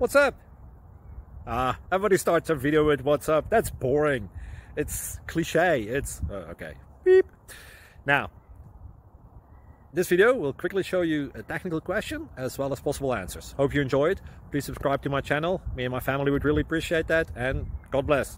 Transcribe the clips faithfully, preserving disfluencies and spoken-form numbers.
What's up? Ah, everybody starts a video with what's up. That's boring. It's cliche. It's uh, okay. Beep. Now, this video will quickly show you a technical question as well as possible answers. Hope you enjoyed. Please subscribe to my channel. Me and my family would really appreciate that, and God bless.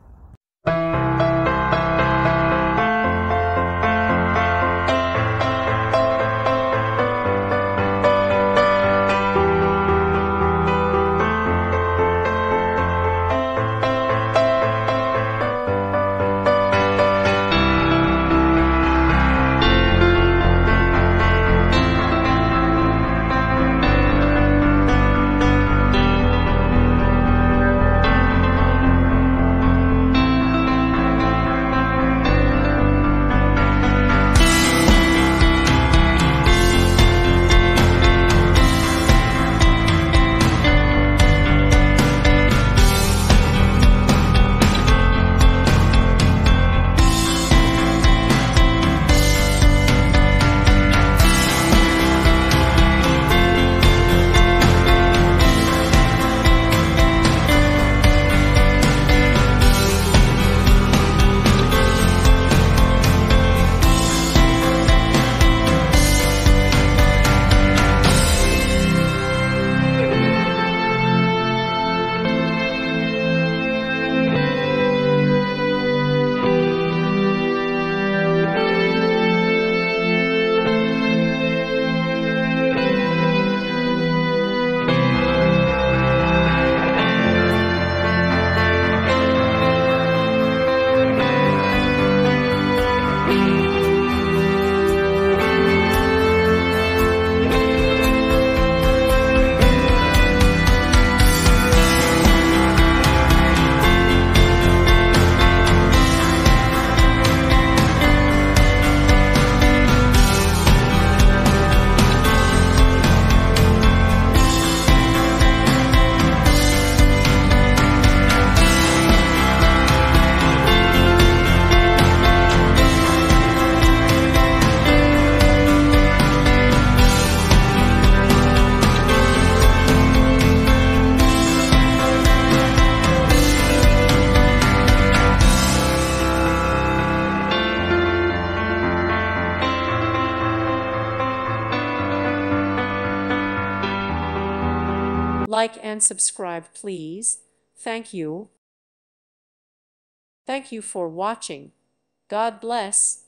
Like and subscribe, please. Thank you. Thank you for watching. God bless.